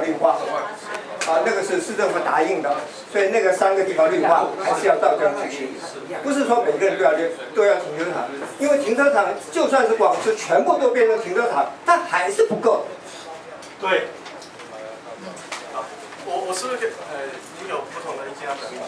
绿化。那个是市政府答应的，所以那个3个地方绿化还是要到这样去，不是说每个人都要停车场，因为停车场就算是广市全部都变成停车场，它还是不够。 对。好，我是不是您有不同的意见要表达？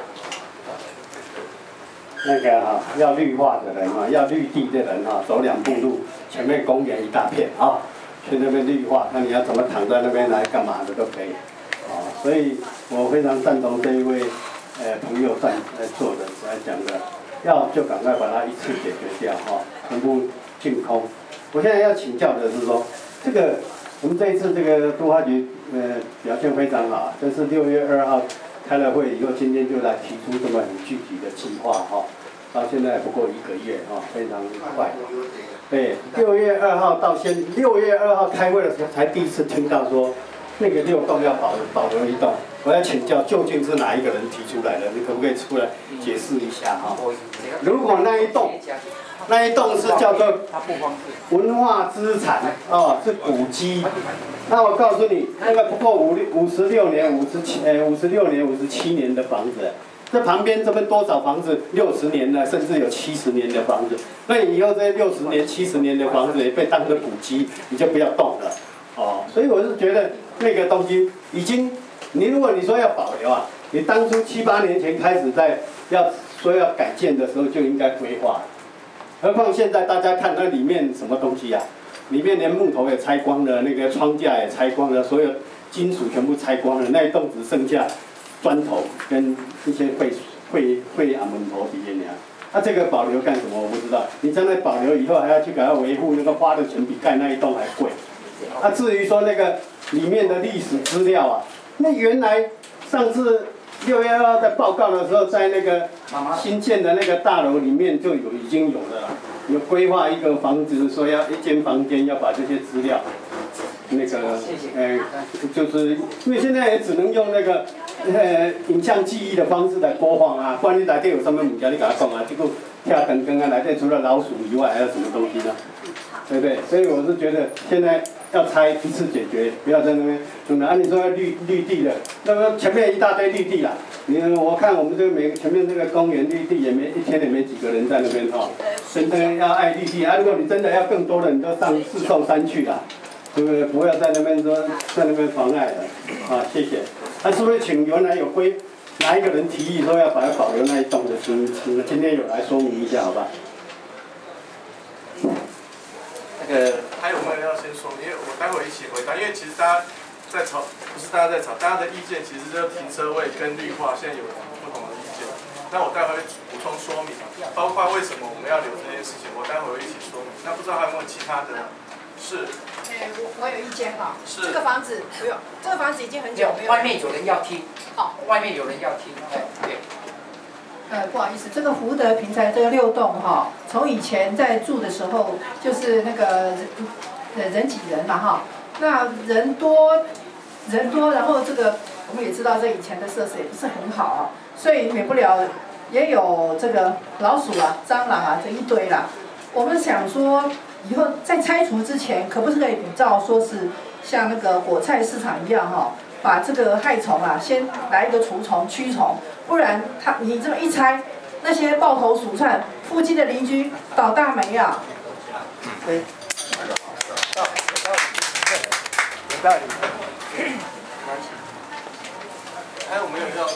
那个要绿化的人要绿地的人走2步路，前面公园一大片去那边绿化，那你要怎么躺在那边来干嘛的都可以。所以我非常赞同这一位朋友在做的来讲的，要就赶快把它一次解决掉全部净空。我现在要请教的是说，这个我们这一次这个都发局表现非常好，这是6月2号开了会以后，今天就来提出这么很具体的计划到现在不过1个月非常快。对，6月2号到6月2号开会的时候才第一次听到说。那个6栋要保留1栋，我要请教究竟是哪一个人提出来的？你可不可以出来解释一下如果那一栋是叫做文化资产是古迹，那我告诉你，那个不过56年、57年的房子，这旁边这边多少房子60年了，甚至有70年的房子，那你以后这60年、70年的房子也被当作古迹，你就不要动了。所以我是觉得那个东西已经，如果你说要保留你当初7、8年前开始说要改建的时候就应该规划，何况现在大家看那里面什么东西里面连木头也拆光了，那个窗架也拆光了，所有金属全部拆光了，那一栋只剩下砖头跟一些废暗门头底下这个保留干什么？我不知道。你将来保留以后还要去给它维护，那个花的钱比盖那一栋还贵。至于说那个里面的历史资料那原来上次6月2号在报告的时候，在那个新建的那个大楼里面就已经有了有规划一个房子，说要1间房间要把这些资料，就是因为现在也只能用那个影像记忆的方式来播放不然你内底有什么物件你跟他讲结果跳灯光内底除了老鼠以外还有什么东西呢？对不对？所以我是觉得现在要拆一次解决，不要在那边你说要绿地的，那么前面一大堆绿地我看我们这个前面这个公园绿地一天也没几个人在那边真的要爱绿地如果你真的要更多的，你就上4寿山去对不对？不要在那边妨碍了谢谢。是不是请原来哪一个人提议说要把它保留那一栋的，请今天有来说明一下，好吧？ 还有没有要先说明？因为我待会一起回答，因为其实大家在吵，不是大家在吵，大家的意见其实就是停车位跟绿化现在有不同的意见。那我待会会补充说明，包括为什么我们要留这件事情，我待会会一起说明。那不知道还有没有其他的？是。 我有意见是。 这个房子不用，这个房子已经很久没有。 外面有人要听。外面有人要听。对。 不好意思，这个福德平台这个6栋从以前在住的时候就是那个人挤人嘛那人多，然后这个我们也知道这以前的设施也不是很好所以免不了也有这个老鼠蟑螂这一堆我们想说以后在拆除之前，可不是可以比照说是像那个果菜市场一样把这个害虫先来一个除虫驱虫，不然你这么一拆，那些抱头鼠窜，附近的邻居倒大霉对，有道理。 还有没有要？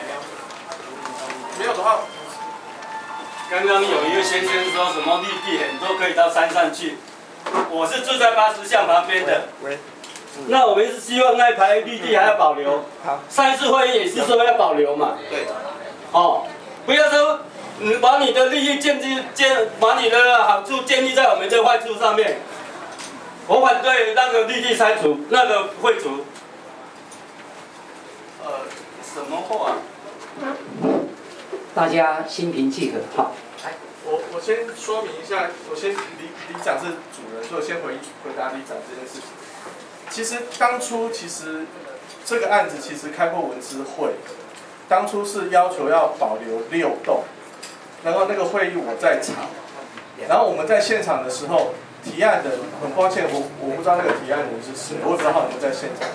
没有的话， 刚刚有一个先生说什么绿地很多，可以到山上去。我是住在80巷旁边的。那我们是希望那一排绿地还要保留。上一次会议也是说要保留嘛。 对。 不要说你把你的利益把你的好处建立在我们这坏处上面。我反对那个绿地拆除，那个废除。什么话？ 大家心平气和，好。 我先说明一下，我先里长是主人，所以我先回答里长这件事情。其实当初这个案子开过文资会，当初是要求要保留6栋，然后那个会议我在场，然后我们在现场的时候，提案的很抱歉，我不知道那个提案人是谁，我也不知道他有没有在现场。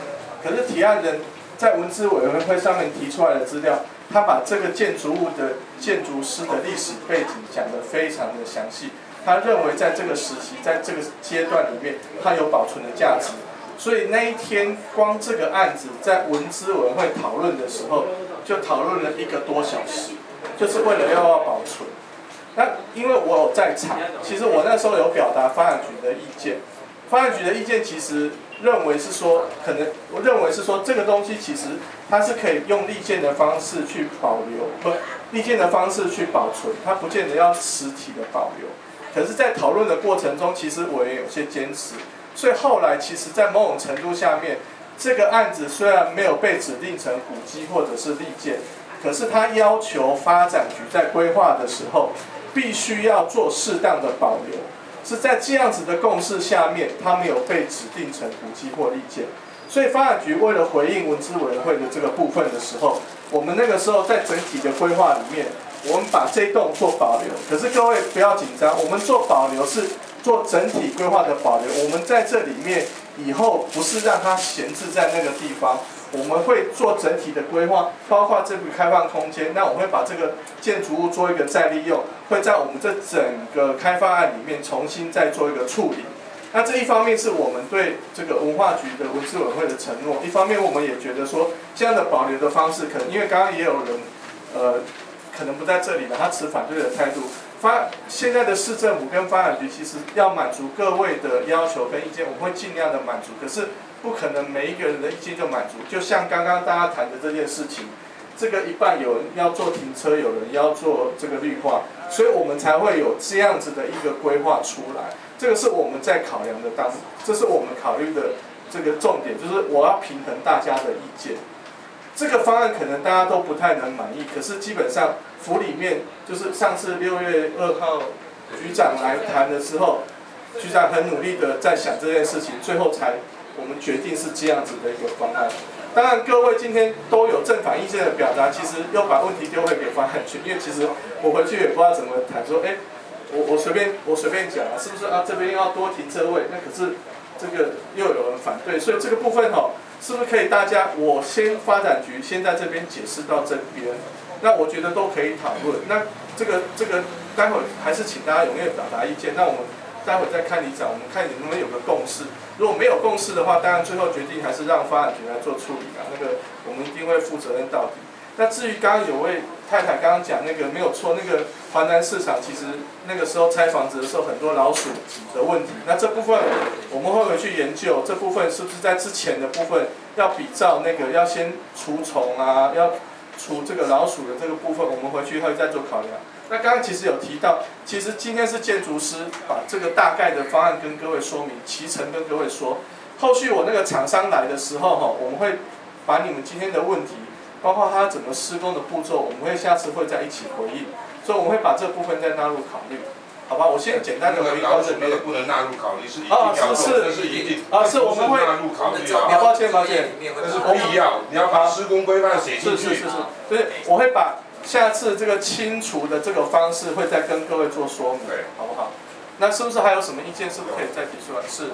可是提案人在文资委员会上面提出来的资料，他把这个建筑物的建筑师的历史背景讲得非常的详细。他认为在这个时期，在这个阶段里面，它有保存的价值。所以那一天，光这个案子在文资委员会讨论的时候，就讨论了1个多小时，就是为了要保存。那因为我有在场，其实我那时候有表达发展局的意见。发展局的意见其实认为是说，我认为是说这个东西其实它是可以用立件的方式去保留，立件的方式去保存，它不见得要实体的保留。可是，在讨论的过程中，其实我也有些坚持，所以后来其实，在某种程度下面，这个案子虽然没有被指定成古迹或者是立件，可是它要求发展局在规划的时候，必须要做适当的保留。是在这样子的共识下面，它没有被指定成古迹或立件。所以发展局为了回应文资委员会的这个部分的时候，我们那个时候在整体的规划里面，我们把这一栋做保留。可是各位不要紧张，我们做保留是做整体规划的保留。我们在这里面以后不是让它闲置在那个地方，我们会做整体的规划，包括这个开放空间。那我们会把这个建筑物做一个再利用，会在我们这整个开发案里面重新再做一个处理。那这一方面是我们对这个文化局的文资委员会的承诺，一方面我们也觉得说这样的保留的方式，可能因为刚刚也有人可能不在这里了，他持反对的态度。现在的市政府跟发展局其实要满足各位的要求跟意见，我们会尽量的满足，可是不可能每一个人的意见就满足。就像刚刚大家谈的这件事情，这个一半有人要做停车，有人要做这个绿化，所以我们才会有这样子的一个规划出来。这个是我们在考量的这是我们考虑的这个重点，就是我要平衡大家的意见。这个方案可能大家都不太能满意，可是基本上府里面就是上次6月2号局长来谈的时候，局长很努力的在想这件事情，最后才我们决定是这样子的一个方案。当然各位今天都有正反意见的表达，其实又把问题丢回给发展局，因为其实我回去也不知道怎么谈，说我随便讲啊，是不是啊这边要多停车位？那可是这个又有人反对，所以这个部分是不是可以大家我先发展局先在这边解释到这边，那我觉得都可以讨论。那这个待会还是请大家踊跃表达意见。那我们待会再看里长，我们看你能不能有个共识。如果没有共识的话，当然最后决定还是让发展局来做处理啊。那个我们一定会负责任到底。那至于刚刚有位太太刚刚讲那个没有错，那个华南市场其实那个时候拆房子的时候很多老鼠的问题，那这部分我们会回去研究，这部分是不是在之前的部分要比照那个要先除虫啊，要除这个老鼠的这个部分，我们回去会再做考量。那刚刚其实有提到，其实今天是建筑师把这个大概的方案跟各位说明，其程跟各位说，后续我那个厂商来的时候我们会把你们今天的问题，包括它整个施工的步骤，我们会下次会在一起回应，所以我们会把这部分再纳入考虑，好吧？我现在简单的回应到这边。 那个不能纳入考虑，是一定要做，这是一定， 是我们会纳入考虑啊。 抱歉，这是必要，你要把施工规范写进去。 是，所以我会把下次这个清除的这个方式会再跟各位做说明，好不好？那是不是还有什么意见？是不是可以再提出来？是。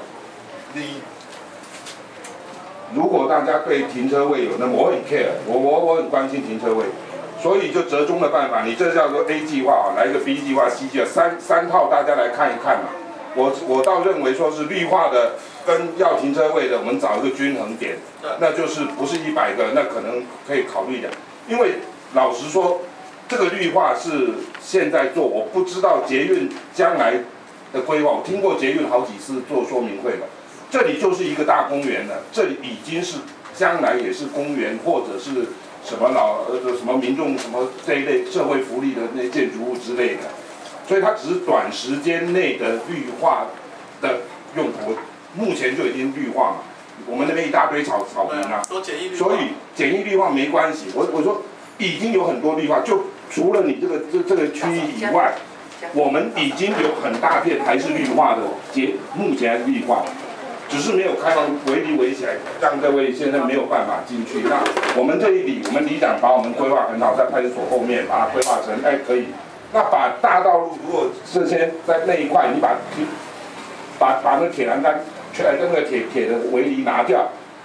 如果大家对停车位有，那么我很 care， 我很关心停车位，所以就折中的办法，你这叫做 A 计划来一个 B 计划、C 计划，三套大家来看一看嘛。我倒认为说是绿化的跟要停车位的，我们找一个均衡点，那就是不是100个，那可能可以考虑一下。因为老实说，这个绿化是现在做，我不知道捷运将来的规划，我听过捷运好几次做说明会了。这里就是一个大公园了，这里已经是将来也是公园，或者是什么什么民众什么这一类社会福利的那建筑物之类的，所以它只是短时间内的绿化的用途，目前就已经绿化嘛。我们那边一大堆草坪啊，所以简易绿化没关系。我说已经有很多绿化，就除了你这个区域以外，我们已经有很大片还是绿化的，目前还是绿化。只是没有开放围篱围起来，让各位现在没有办法进去。那我们这一里，我们里长把我们规划很好，在派出所后面把它规划成，可以。那把大道路如果这些在那一块，你把那铁栏杆、那个铁的围篱拿掉，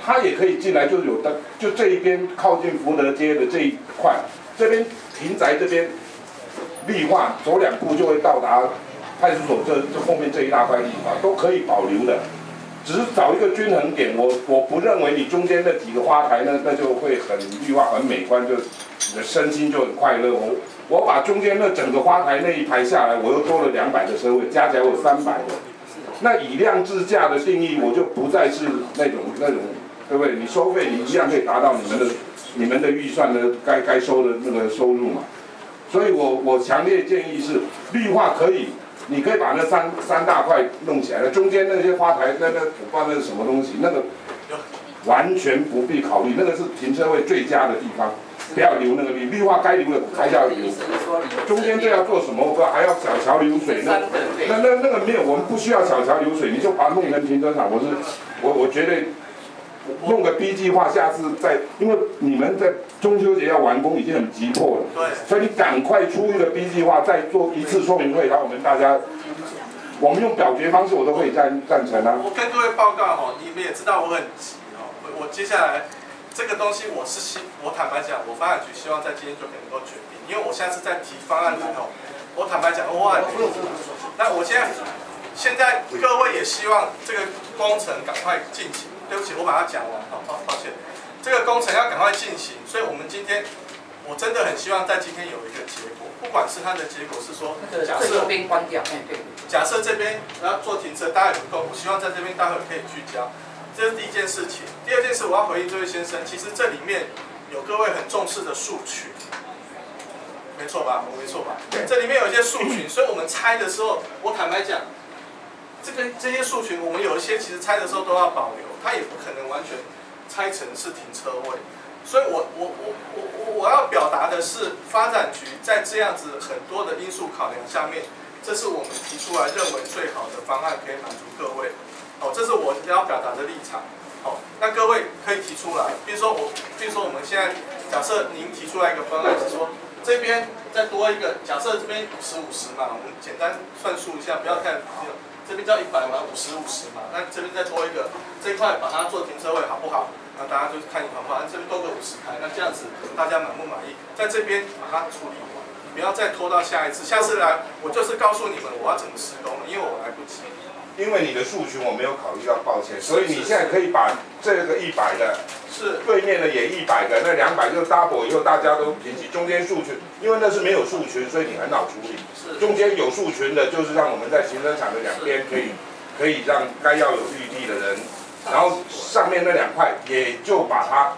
它也可以进来，就有的就这一边靠近福德街的这一块，这边庭宅这边绿化，走2步就会到达派出所这后面这一大块地方都可以保留的，只是找一个均衡点。我不认为你中间那几个花台那就会很绿化很美观，就你的身心就很快乐。我把中间那整个花台那一排下来，我又多了200个车位，加起来我有300个。那以量制价的定义，我就不再是那种，对不对？你收费你一样可以达到你们的预算的该收的那个收入嘛。所以我强烈建议是绿化可以，你可以把那三大块弄起来了，中间那些花台我不知道那是什么东西，那个完全不必考虑，那个是停车位最佳的地方。不要留那个绿化该留的还是要留，中间这要做什么？我不知道，还要小桥流水那个没有，我们不需要小桥流水，你就把它弄成停车场。我觉得弄个 B 计划，下次再，因为你们在中秋节要完工已经很急迫了，对，所以你赶快出一个 B 计划，再做一次说明会，然后我们大家，我们用表决方式，我都可以赞成啊。 我跟各位报告哈，你们也知道我很急哦，我接下来。这个东西我坦白讲，我发展局希望在今天就能够决定，因为我下次在提方案之后，我坦白讲，我很急。那我现在各位也希望这个工程赶快进行。对不起，我把它讲完，好，抱歉。这个工程要赶快进行，所以我们今天我真的很希望在今天有一个结果，不管是它的结果是说，假设边关掉，对。 假设这边要做停车，大家有空，我希望在这边待会可以聚焦。这是第一件事情。第二件事，我要回应这位先生，其实这里面有各位很重视的树群，没错吧？我没错吧？这里面有一些树群，所以我们拆的时候，我坦白讲，这些树群，我们有一些其实拆的时候都要保留，它也不可能完全拆成是停车位。所以我要表达的是，发展局在这样子很多的因素考量下面，这是我们提出来认为最好的方案，可以满足各位。哦，这是我要表达的立场。好，那各位可以提出来，比如说我们现在假设您提出来一个方案是说，这边再多一个，假设这边50-50嘛，我们简单算数一下，不要太这边叫100嘛，50-50嘛，那这边再多一个，这一块把它做停车位好不好？那大家就看你好不好，这边多个50台，那这样子大家满不满意？在这边把它处理完，不要再拖到下一次，下次来我就是告诉你们我要怎么施工了，因为我来不及。 因为你的树群我没有考虑到，抱歉，所以你现在可以把这个100的，是对面的也100个，那200就 double 以后大家都平齐，中间树群，因为那是没有树群，所以你很好处理。中间有树群的，就是让我们在停车场的2边可以让该要有绿地的人，然后上面那2块也就把它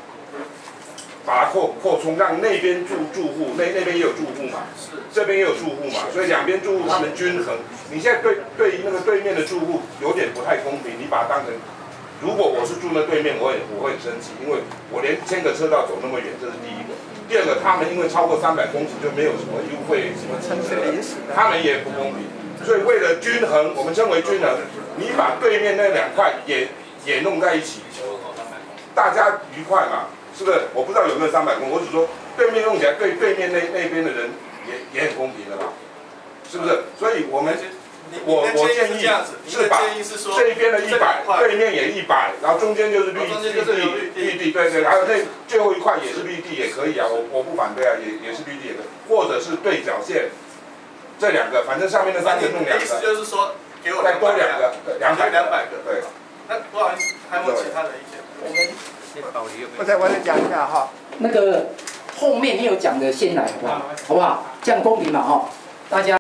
扩充，让那边住户，那边也有住户嘛，这边也有住户嘛，所以2边住户他们均衡。你现在对于那个对面的住户有点不太公平，你把它当成，如果我是住那对面，我会很生气，因为我连牵个车道走那么远，这是第一个。第二个，他们因为超过300公尺就没有什么优惠什么停车，他们也不公平。所以为了均衡，我们称为均衡，你把对面那2块也弄在一起，大家愉快嘛。是不是？我不知道有没有300公，我只说对面用起来对面那边的人也很公平的吧？是不是？所以我建议是把这一边的100，对面也100，然后中间就是绿地，对，还有那最后一块也是绿地也可以啊，我不反对啊，也是绿地也可以，或者是对角线这2个，反正上面的3个弄2个， 意思就是说给我再多2个，200个，对。 那不好意思，还有没有其他的意见？ 我们。 我再讲一下哈， 那个后面没有讲的先来好不好？好不好？这样公平嘛哈，大家。